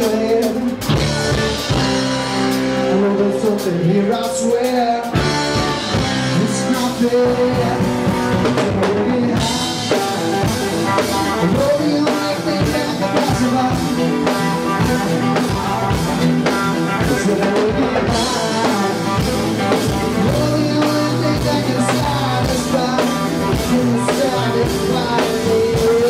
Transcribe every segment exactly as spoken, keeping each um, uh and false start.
dead. I know there's something here, I swear. It's not there. I'm really high. I know the only thing that can pass by is that I will get high. I know the only thing that can satisfy can satisfy me.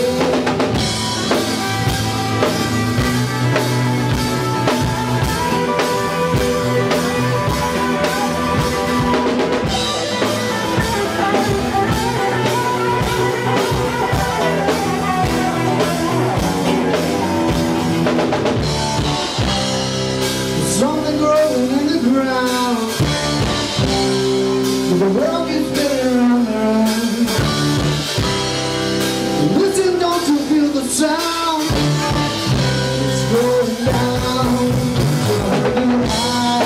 Something growing in the ground. The world keeps spinning around and around. Listen, don't you feel the sound? It's going down. Going high.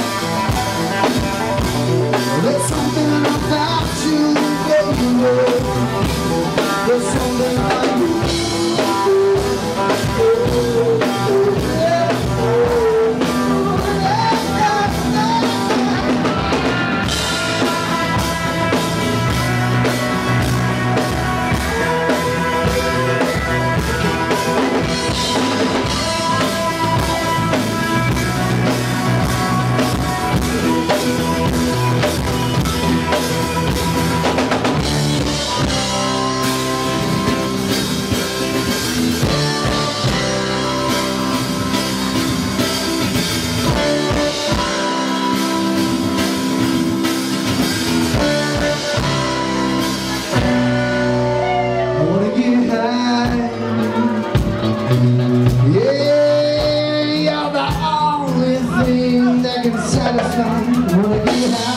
There's something about you, baby. There's something about you. Yeah, you're the only thing that can satisfy. Wanna get high.